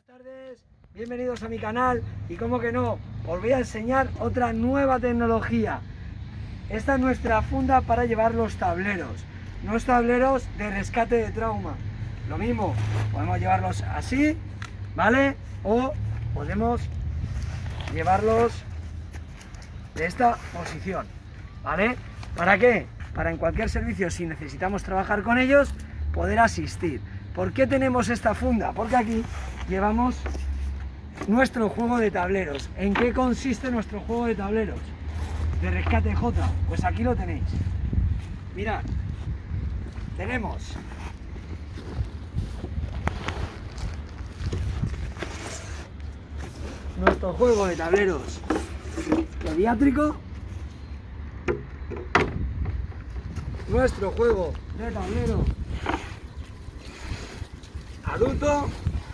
Buenas tardes, bienvenidos a mi canal y como que no, os voy a enseñar otra nueva tecnología. Esta es nuestra funda para llevar los tableros de rescate de trauma. Lo mismo, podemos llevarlos así, ¿vale? O podemos llevarlos de esta posición, ¿vale? ¿Para qué? Para en cualquier servicio, si necesitamos trabajar con ellos, poder asistir. ¿Por qué tenemos esta funda? Porque aquí llevamos nuestro juego de tableros. ¿En qué consiste nuestro juego de tableros de rescate J? Pues aquí lo tenéis. Mirad, tenemos nuestro juego de tableros pediátrico, nuestro juego de tablero adulto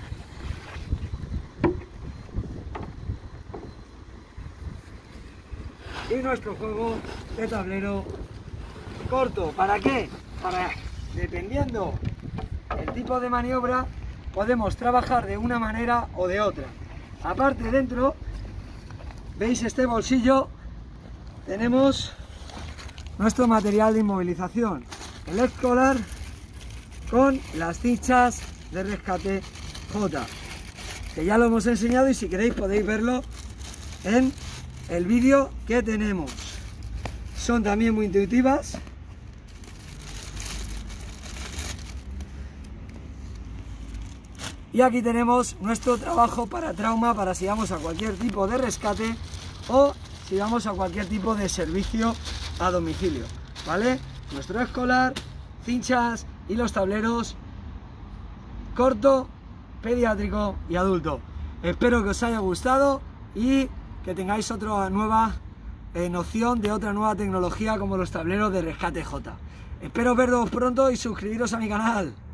y nuestro juego de tablero corto. ¿Para qué? Para, dependiendo el tipo de maniobra, podemos trabajar de una manera o de otra. Aparte, dentro, ¿veis este bolsillo? Tenemos nuestro material de inmovilización, el escolar con las cinchas de rescate J, que ya lo hemos enseñado y si queréis podéis verlo en el vídeo que tenemos. Son también muy intuitivas. Y aquí tenemos nuestro trabajo para trauma, para si vamos a cualquier tipo de rescate o si vamos a cualquier tipo de servicio a domicilio, ¿vale? Nuestro escolar, cinchas y los tableros corto, pediátrico y adulto. Espero que os haya gustado y que tengáis otra nueva noción de otra nueva tecnología como los tableros de rescate J. Espero veros pronto y suscribiros a mi canal.